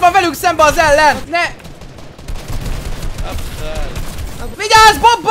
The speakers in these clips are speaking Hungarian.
van velünk szembe az ellen! Ne! Vigyázz, Bobba!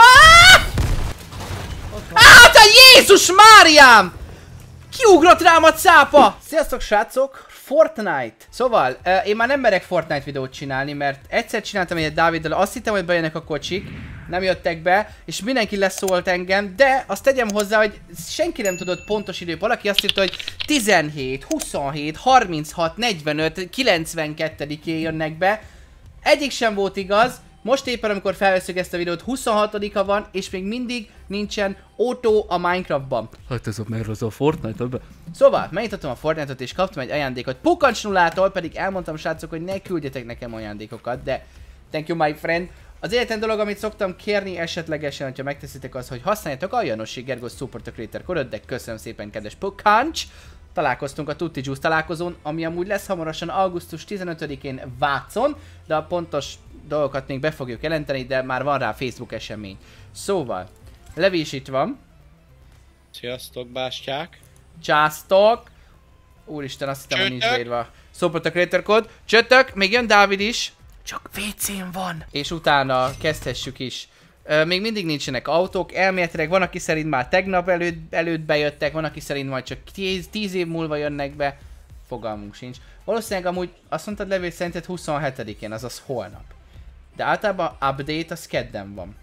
Te Jézus Máriám! Kiugrott rám a cápa! Sziasztok srácok! Fortnite! Szóval, én már nem merek Fortnite videót csinálni, mert egyszer csináltam egyet Dáviddal, azt hittem, hogy bejönnek a kocsik, nem jöttek be, és mindenki leszólt engem, de azt tegyem hozzá, hogy senki nem tudott pontos időt. Valaki azt írta, hogy 17, 27, 36, 45, 92-én jönnek be. Egyik sem volt igaz. Most éppen, amikor felveszünk ezt a videót, 26-a van, és még mindig nincsen autó a Minecraftban. Hát ez a Fortnite-ban. Szóval, megnyitottam a Fortnite-ot és kaptam egy ajándékot Pukancs Nullától, pedig elmondtam srácok, hogy ne küldjetek nekem ajándékokat, de thank you my friend. Az egyetlen dolog, amit szoktam kérni esetlegesen, hogyha megteszitek az, hogy használjátok a Janossi Gergő Support Creator kódot, de köszönöm szépen kedves Pukancs. Találkoztunk a Tutti Juice találkozón, ami amúgy lesz hamarosan augusztus 15-én Vácon, de a pontos dolgokat még be fogjuk jelenteni, de már van rá Facebook esemény. Szóval, Levi is itt van. Sziasztok, bástyák. Császtok. Úristen, azt hittem, hogy nincs beírva. Support Creator kód. Csötök, még jön Dávid is. Csak WC-n van. És utána kezdhessük is. Még mindig nincsenek autók, elméletileg van, aki szerint már tegnap előtt bejöttek, van, aki szerint majd csak 10 év múlva jönnek be. Fogalmunk sincs. Valószínűleg amúgy azt mondtad Levi, hogy szerinted 27-én, azaz holnap. De általában update az kedden van.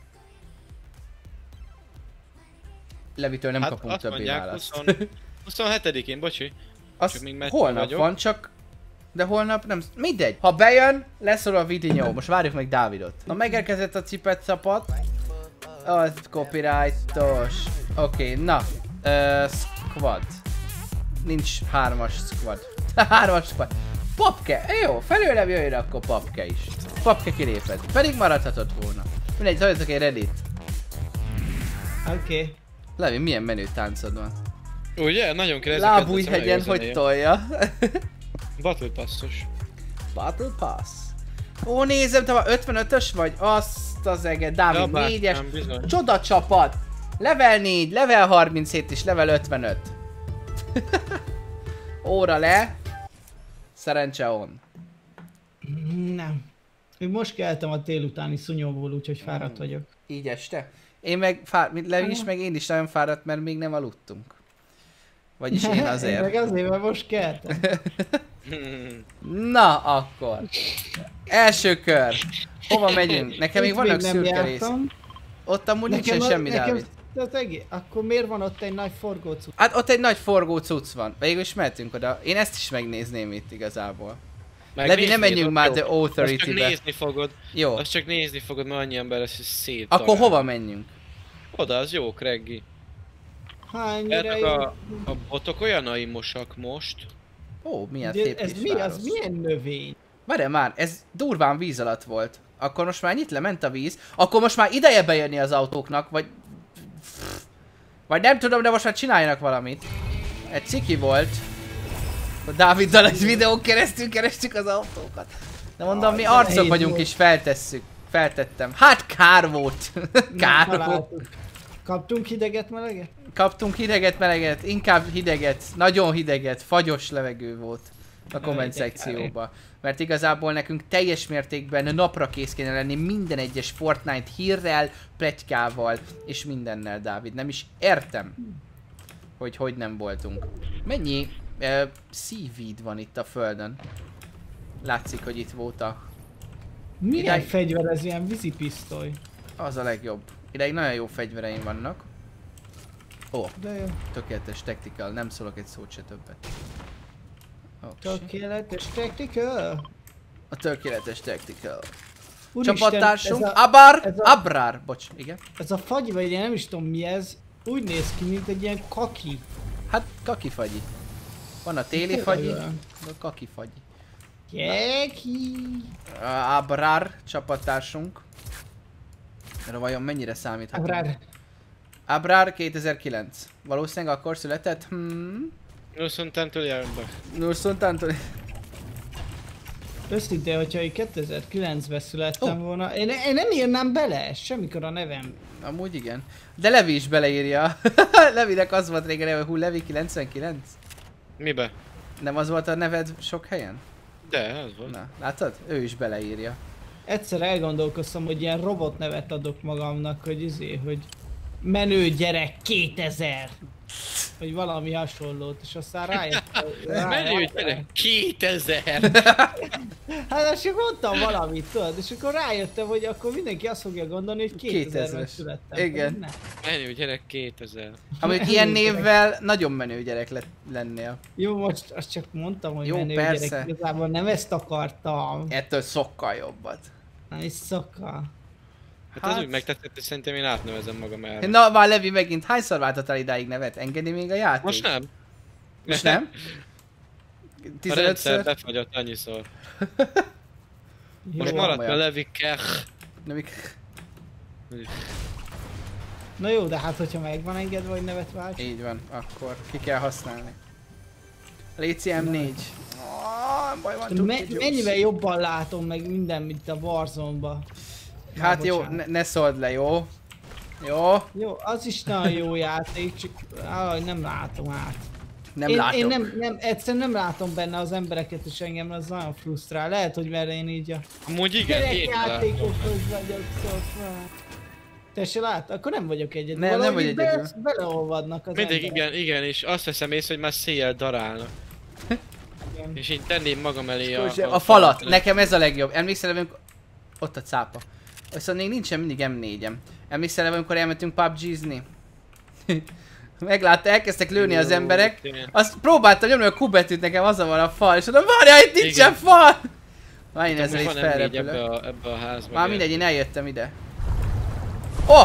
Levitől nem kapunk többé választ. 27-én, bocsi. Az holnap van, csak... De holnap nem... Mindegy. Ha bejön, leszól a videó. Most várjuk meg Dávidot. Na megérkezett a cipet szapat. Az copyrightos. Oké, na. Squad. Nincs 3-as squad. 3-as squad. Papke. Jó, felőlem jöjjön akkor Papke is. Papke kilépett. Pedig maradhatott volna. Mindegy, szóljatok egy Reddit. Oké. Levi, milyen menő táncod van? Ugye? Nagyon kérdezek. Lábújhegyen, hogy tolja. Battle Passos. Battle Pass. Ó, nézem, te már 55-ös vagy? Azt az eget. Dávid, 4-es. Csoda csapat. Level 4, level 37 és level 55. Óra le. Szerencse on. Nem. Én most keltem a délutáni szunyóból, úgyhogy fáradt vagyok. Így este? Én meg, Levi is, meg én is nagyon fáradt, mert még nem aludtunk. Vagyis én azért. Én meg azért, mert most keltem. Na akkor. Első kör. Hova megyünk? Nekem még vannak szürke rész. Ott amúgy nincsen semmi, Dávid. Akkor miért van ott egy nagy forgó cucc? Hát ott egy nagy forgó cucc van. Végül is mehetünk oda. Én ezt is megnézném itt igazából. Levi, nem menjünk már The Authority-be. Azt csak nézni fogod. Jó. Azt csak nézni fogod, mert annyi ember lesz, hogy szét. Akkor hova menjünk? Oda, az jó, Kreggi. Hányra jó? A botok olyan aimosak most. Ó, milyen szép ez kis mi? város. Az milyen növény? Várj már, ez durván víz alatt volt. Akkor most már nyit lement a víz. Akkor most már ideje bejönni az autóknak, vagy... Vagy nem tudom, de most már csináljanak valamit. Egy ciki volt. A Dáviddal egy videón keresztül kerestük az autókat. De mondom, mi arcok vagyunk és feltesszük. Feltettem. Hát kár volt. Kár volt. Kaptunk hideget, meleget? Kaptunk hideget, meleget, inkább hideget, nagyon hideget, fagyos levegő volt a komment szekcióban. Mert igazából nekünk teljes mértékben napra kész kéne lenni minden egyes Fortnite hírrel, pletykával és mindennel, Dávid. Nem is értem, hogy nem voltunk. Mennyi seaweed van itt a földön? Látszik, hogy itt volt a... Milyen fegyver ez, ilyen vízipisztoly? Az a legjobb. Ideig nagyon jó fegyvereim vannak. Ó, tökéletes tactical, nem szólok egy szót se többet. Tökéletes tactical? A tökéletes tactical. Úristen, csapattársunk, Abrár, bocs, igen. Ez a fagy, vagy én nem is tudom mi ez, úgy néz ki, mint egy ilyen kaki. Hát kaki fagyi. Van a téli fagyi, a kaki fagyi. Keki. Abrár csapattársunk. Erre vajon mennyire számíthatunk? Abrár 2009. Valószínűleg akkor született? Nursuntantól jön be. Nursuntantól. Őszintén, hogyha én 2009-ben születtem volna, én nem írnám bele semmikor a nevem. Amúgy igen. De Levi is beleírja. Levinek az volt régen, hogy Levi 99? Mibe? Nem az volt a neved sok helyen? De, az volt. Na, látod? Ő is beleírja. Egyszer elgondolkoztam, hogy ilyen robot nevet adok magamnak, hogy menő gyerek 2000. Vagy valami hasonlót, és aztán rájöttem. Menő gyerek 2000! Hát azt csak mondtam valamit, tudod, és akkor rájöttem, hogy akkor mindenki azt fogja gondolni, hogy 2000-ben 2000-es. születtem. Igen. Ne. Menő gyerek 2000. Amíg ilyen névvel nagyon menő gyerek lennél. Jó, most azt csak mondtam, hogy Jó, menő persze. gyerek, igazából nem ezt akartam. Ettől sokkal jobbat. Na, és szokkal. Hát az úgy megtetszett, hogy szerintem én átnevezem magam erre. Na, már Levi megint hányszor váltottál idáig nevet? Engedi még a játék? Most nem. Most nem? A rendszer 15-ször? befagyott annyiszor. Most Jó. maradt a olyan. Levi Kech. Na jó, de hát hogyha megvan engedve, hogy nevet válts. Így van, akkor ki kell használni. Léci M4. Baj van, Mennyivel jobban látom meg minden, mint a Warzone-ba. Hát jó, ne szóld le, jó? Jó? Jó, az is nagyon jó játék, csak nem látom át. Nem látok. Én nem, egyszerűen nem látom benne az embereket, és engem az nagyon frusztrál. Lehet, hogy mert én így a Amúgy igen, én látom. gyerekjátékokhoz vagyok szóval. Te se lát? Akkor nem vagyok egyedül. Nem Valahogy vagy így egyedül. Beleolvadnak az Mindig emberek. igen, és azt veszem észre, hogy már széjjel darálnak. Igen. És én tenném magam elé A falat, nekem ez a legjobb. Emlékszel, amikor... Ott a cápa. Viszont még nincsen mindig M4-em. Emlékszel, amikor elmentünk PUBG-zni? Meglátta, elkezdtek lőni az emberek. Azt próbáltam nyomni a Q betűt, nekem az van a fal, és mondom, várjál, itt nincsen fal! Már én ezzel itt felrepülök. Ebbe a házba. Már mindegy, én eljöttem ide. Oh!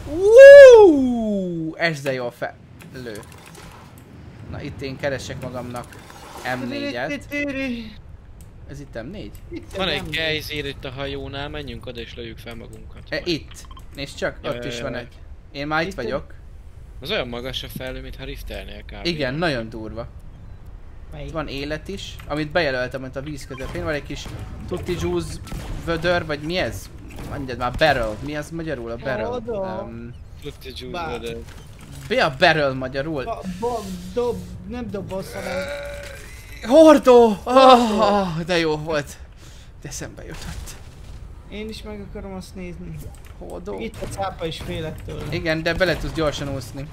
Woo! Ezzel jól lő. Na itt én keresek magamnak M4-et. Ez itt M4? Van egy gejzír itt a hajónál, menjünk oda és lőjük fel magunkat. Itt. Nézd csak, ott Jaj, is jaj, van jaj. egy. Én már itt Itt vagyok. Az olyan magas a felhő, mintha riftelnél kb. Igen, nagyon durva. Melyik? Itt van élet is, amit bejelöltem ott a víz közepén. Van egy kis tutti juice vödör, vagy mi ez? Mondjad már, barrel. Mi az magyarul a barrel? Oda. Tutti juice, Bár. de... Mi a barrel magyarul? Nem doboz, hanem... Hordó! Oh, de jó volt. De eszembe jutott. Én is meg akarom azt nézni. Hordó. Itt a cápa is félek tőle. Igen, de bele tudsz gyorsan úszni.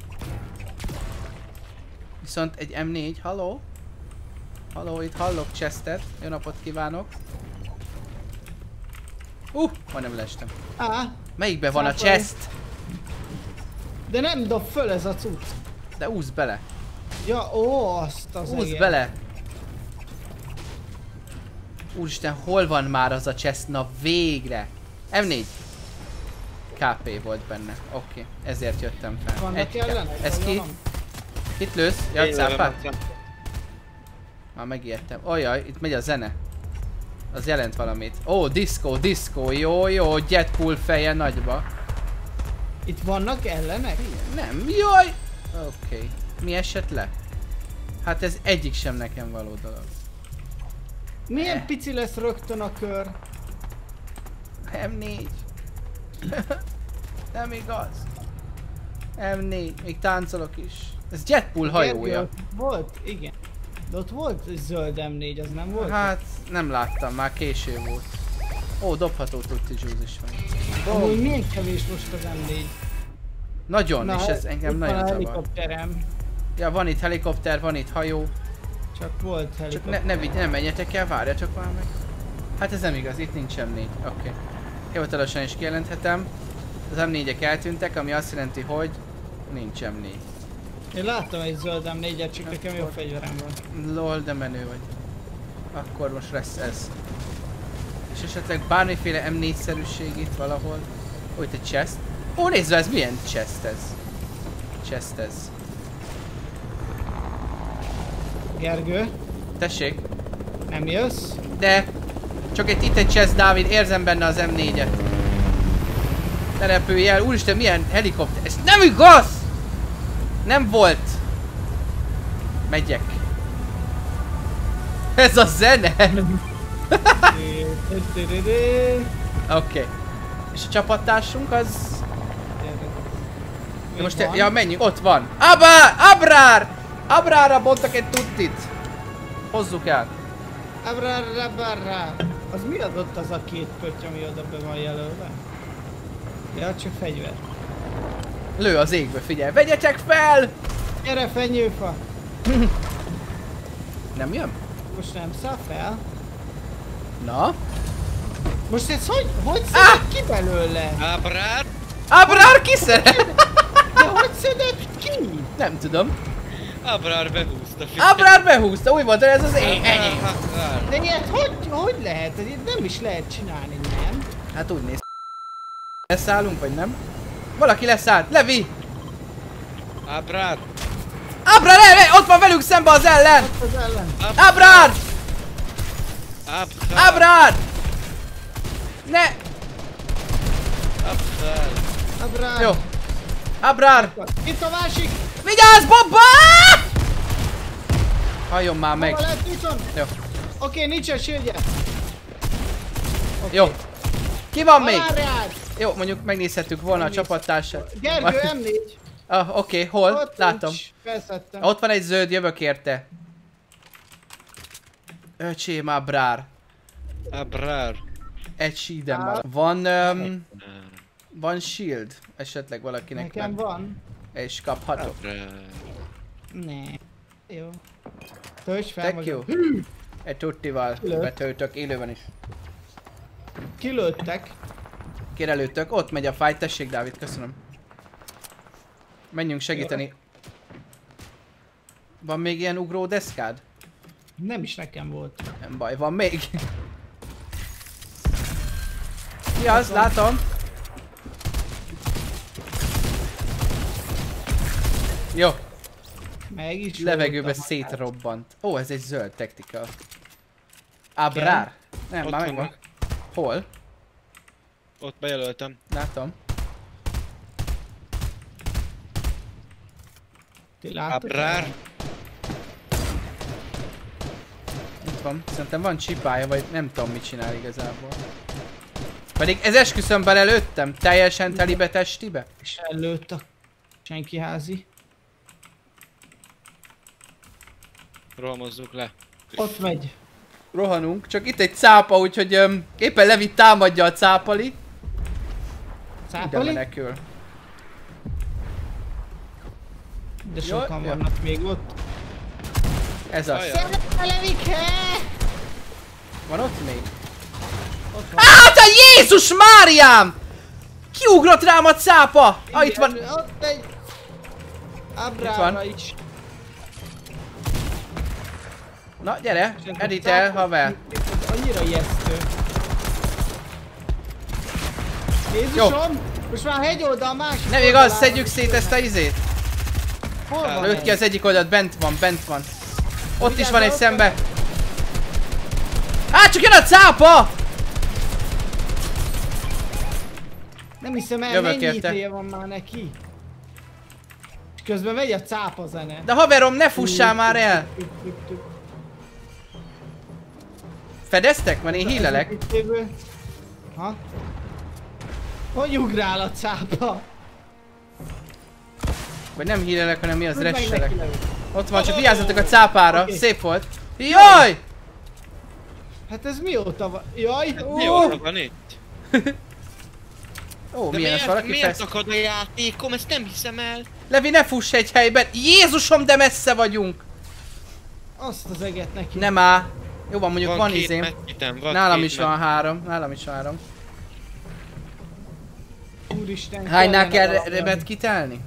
Viszont egy M4, halló? Halló, itt hallok chestet. Jó napot kívánok. Majdnem leestem. Á, Melyikben van a Száfolj. chest? de nem dob föl ez a cucc. De úsz bele. Ja, ó, azt az Úsz igen. bele. Úristen, hol van már az a chest? Na végre. M4. KP volt benne. Oké, ezért jöttem fel. Vannak ellenek? Ez vagy ki? valami? Itt lősz? Ja, Én lövöm cápát? a Már megijedtem. Ojjaj, itt megy a zene. Az jelent valamit. Ó, disco, jó, Jetpool feje nagyba. Itt vannak ellenek? Nem, jaj! Oké. Mi esett le? Hát ez egyik sem nekem való dolog. Milyen pici lesz rögtön a kör? M4. Nem igaz. M4, még táncolok is. Ez Jetpool hajója. Gergő, ott volt? Igen. De ott volt egy zöld M4, az nem volt? Hát nem láttam, már késő volt. Ó, dobható tutti juice is van. Amúgy milyen kevés most az M4. Nagyon, és ez engem itt van nagyon a zavar. helikopterem. Ja, van itt helikopter, van itt hajó. Csak volt Csak helikopter. ne menjetek el, várja csak már meg. Hát ez nem igaz, itt nincs M4. Oké. Hivatalosan is kijelenthetem. Az M4-ek eltűntek, ami azt jelenti, hogy nincs M4. Én láttam egy zöld M4-et, csak nekem jó fegyverem van. Lol, de menő vagy. Akkor most lesz ez. És esetleg bármiféle M4-szerűség itt valahol. Ó, itt egy chest. Ó, nézd, ez milyen chest ez? Chest ez. Gergő, Tessék? nem jössz? De csak itt egy chest, Dávid, érzem benne az M4-et. Ne repülj el, úristen, milyen helikopter. Ez nem igaz! Nem volt. Megyek. Ez a zene! Oké. És a csapattársunk az... Még Most van? ja, menjünk, ott van. Abrár! Abrára bontak egy tuttit. Hozzuk el. Abrarrabarra. Az mi adott az a két pötty, ami oda be van jelölve? Ja, csak fegyver. Lő az égbe, figyelj. Vegyetek fel! Gyere, fenyőfa! Nem jön? Most nem száll fel. Na? Most ez hogy szedett ki belőle? Ábrár! Ábrár kiszeret! De hogy szedett ki? Nem tudom. Ábrár behúzta. Ábrár behúzta, úgy volt, hogy ez az enyém. De ilyet hogy lehet? Ilyet nem is lehet csinálni, nem? Hát úgy néz. Leszállunk, vagy nem? Valaki leszállt. Levi! Ábrár! Ábrár, ott van velünk szembe az ellen! Az ellen. Ábrár! Ábrár! Ábrár! Ne! Ábrár! Abrár. Jó. Ábrár! Itt a másik! Vigyázz, Bobba! Halljon már meg. Hova lett viszont? Jó. Oké, nincsen sírje. Jó. Ki van még? Várjál! Jó, mondjuk megnézhettük volna a csapattársát. Gergő, M4. Oké, hol? Ott Látom. nincs. Felszedtem. Ott van egy zöld, jövök érte. Öcsém, Ábrár. Ábrár! Egy shield-em van. Van shield? Esetleg valakinek Nekem meg. van. És kaphatok. Ábrár! Ne. Jó. Töltsd fel Thank you. magad. Egy tuttival Lőtt. betöltök, élőben is. Kilőttek. Kérelőtök, ott megy a fight, tessék Dávid, köszönöm. Menjünk segíteni. Van még ilyen ugró deszkád? Nem is nekem volt. Nem baj, van még. Mi az? Látom. Jó, Meg is levegőbe voltam. szétrobbant. Ó, ez egy zöld tactical. Ábrár? Nem, Ott már megvan. vannak. Hol? Ott bejelöltem. Látom. Ti láttok? Ábrár! Itt van. Szerintem van csipája, vagy nem tudom mit csinál igazából. Pedig ez esküszöm belelőttem. Teljesen telibe testibe. És ellőtt a senki házi. Rohamozzuk le. Ott megy. Rohanunk. Csak itt egy cápa, úgyhogy éppen Levi támadja a cápali. Ide Cápali? menekül. De sokan Jó. vannak még ott. Ez az. Ajaj. Szia, Levike! Van ott még? Ott van. Á, te Jézus Máriám! Kiugrott rám a cápa! Ah, itt van. Ott egy... van. Ábrára is. Na, gyere, editel, haver. Annyira ijesztő. Jézusom! Most már hegyoldal másik Nem igaz, szedjük szét ezt a izét. Hol van Lőtt ki az egyik oldalt, bent van. Ott is van egy szembe. Á, csak jön a cápa! Nem hiszem el, Jövök mennyi érte. ideje van már neki. És közben megy a cápa zene. De haverom, ne fussál már el! Fedeztek? Mert én hílelek. Ha? Hogy ugrál a cápa? Vagy nem hílelek, hanem mi az Húzd meg resselek. neki, Levi. Ott van, csak vigyázzatok a cápára. Oké. Szép volt. Jaj! Hát ez mióta van? Jaj! Mióta van itt? Ó, De milyen ez valaki miért fesz... akad a játékom? Ezt nem hiszem el. Levi, ne fuss egy helyben! Jézusom, de messze vagyunk! Azt az eget neki. Nem áll. Jó van, mondjuk van két izém. medkitem, van Nálam két is van 3. Nálam is van 3. Úristen. Hánynál kell kellene valami. medkitelni?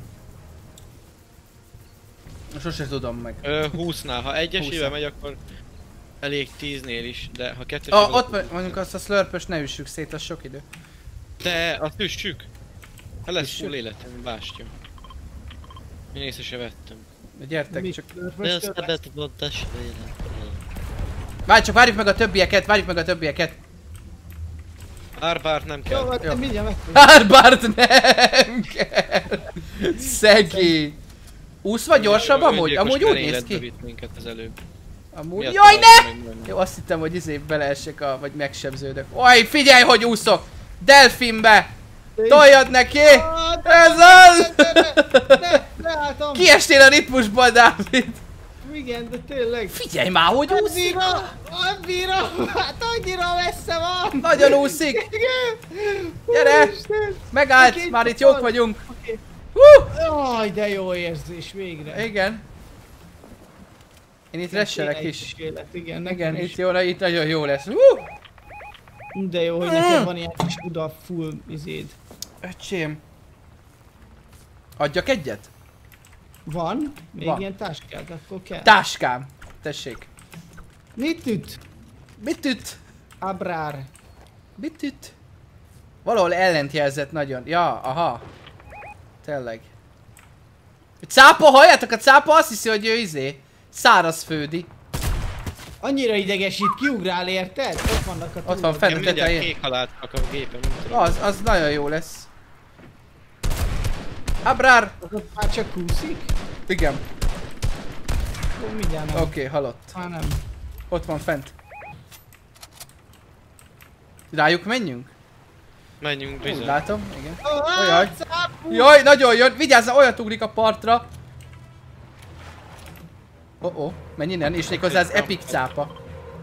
Sose tudom meg. 20-nál. Ha egyesével 20-nál. megy, akkor elég 10-nél is, de ha kettős... Ott mondjuk azt a slurpöst ne üssük szét, az sok idő. De azt üssük. Ha lesz Üssük. full életem, bástya. Én észre se vettem. De gyertek Mi? csak. De ezt a betudottas Várj csak, várjuk meg a többieket, Árbárt nem Jó, kell. hát Jó. mindjárt meg. Árbárt nem kell! Szegény! Úszva gyorsabb amúgy? Amúgy úgy néz ki. Vitt minket az előbb. Amúgy... Miatt Jaj, találtam ne! meg majdnem. Jó, azt hittem, hogy beleesek vagy megsebződök. Oj, figyelj, hogy úszok! Delfinbe! Toljad neki! Ez az! Ne, leálltam! Kiestél a ritmusból, Dávid! Igen, de tényleg. Figyelj már, hogy úszik! Nem bírom! Hát annyira messze van! Nagyon úszik! Igen! Gyere! Úristen! Megállt! Oké, Már itt van. jók vagyunk! Oké. Hú! De jó érzés végre. Igen. Én itt resselek Kéne is. Élet, igen, Igen, nekem itt is. jó, itt nagyon jó lesz. De jó, hogy neked van ilyen kis Buda full izéd. Öcsém. Adjak egyet? Van? Még Van. ilyen táskád, akkor kell. Táskám. Tessék. Mit üt? Mit üt? Abrár. Mit üt? Valahol ellent jelzett nagyon. Ja, aha. Tényleg. Cápa, halljátok? A cápa azt hiszi, hogy ő szárazföldi. Annyira idegesít, kiugrál érted? Ott vannak a Ott van túlok. fent a Mindjárt tetején. kék halált akar a gépem, nem tudom. Az nagyon jó lesz. Abrár! Ott már csak kúszik? Igen. Ó, mindjárt nem. Oké, halott. Már nem. Ott van fent. Rájuk menjünk? Menjünk Úgy bizony. látom, igen. Oh, Jaj. cápú! Jaj, nagyon jön! Vigyázz, olyat ugrik a partra! Menj innen, és méghozzá az epic cápa.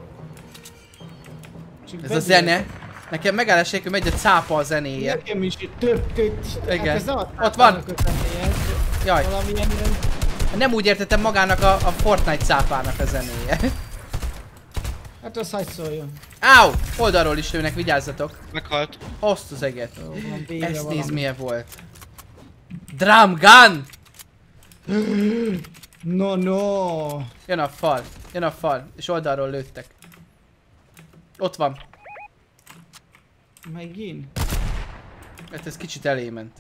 Csak Ez a bedől. zene. Nekem megállás nélkül megy a cápa a zenéje. Nekem is itt több. Igen. Hát ez nem a Ott van. cápának a zenéje, ez Jaj, valamilyen ilyen... nem úgy értettem magának a Fortnite cápának a zenéje. Hát az hagy szóljon. Áú! Oldalról is lőnek, vigyázzatok. Meghalt. Azt az eget. Jó, van végre Ezt valami. nézd, milyen volt. Drum gun! No. Jön a fal, és oldalról lőttek. Ott van. Megint? Hát ez kicsit elé ment.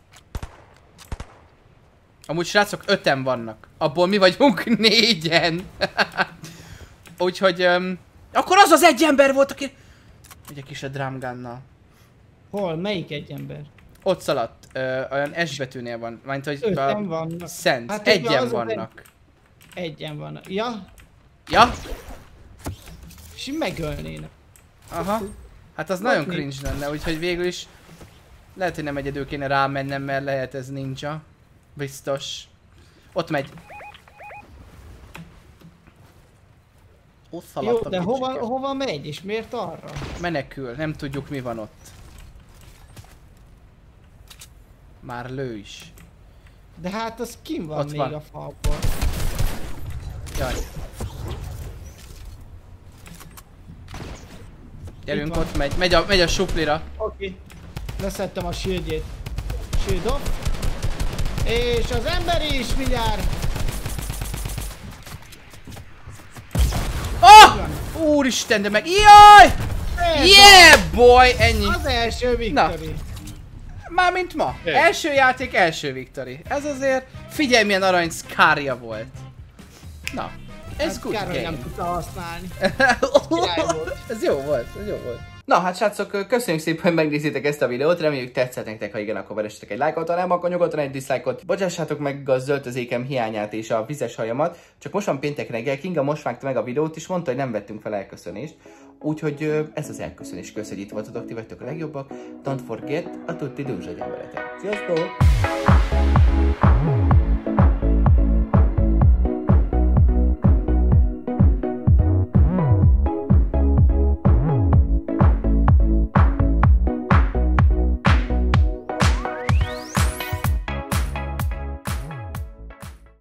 Amúgy srácok 5-en vannak. Abból mi vagyunk 4-en. Úgyhogy... akkor az egy ember volt, aki... Megyek is a drum gunnal. Hol? Melyik egy ember? Ott szaladt. Olyan S betűnél van. Mint hogy Öten vannak. Szent. Hát Egyen az vannak. Egyen vannak. Ja? Ja? És megölnének. Aha. Hát az nagyon mi? cringe lenne, úgyhogy végül is... Lehet, hogy nem egyedül kéne rámennem, mert lehet ez ninja. Biztos. Ott megy. Ott szaladt Jó, a de kicsike. hova megy? És miért arra? Menekül, nem tudjuk mi van ott. Már lő is. De hát az kim van Ott még van. a falból. Jaj. Gyerünk, Itt van. ott megy. Megy a suplira. Oké. Leszettem a shieldjét. Shield off. És az ember is mindjárt. Oh! Úristen, de meg... Jaj! Yeah, boy! Ennyi. Az első victory. Mármint ma. Jaj. Első játék, első victory. Ez azért... Figyelj, milyen arany szkárja volt. Na. Ez Hát good kár, hogy game. nem tudta használni. Király volt. Ez jó volt, ez jó volt. Na hát srácok, köszönjük szépen, hogy megnézitek ezt a videót, reméljük tetszett nektek, ha igen, akkor veressetek egy lájkot, ha nem, akkor nyugodtan egy dislike-ot. Bocsássátok meg a zöldözékem hiányát és a vizes hajamat, csak most van péntek reggel, Kinga most vágta meg a videót, és mondta, hogy nem vettünk fel elköszönést. Úgyhogy ez az elköszönés, köszönjük, hogy itt voltatok, ti vagytok a legjobbak. Don't forget a tutti dúzsagy emberetek. Sziasztok!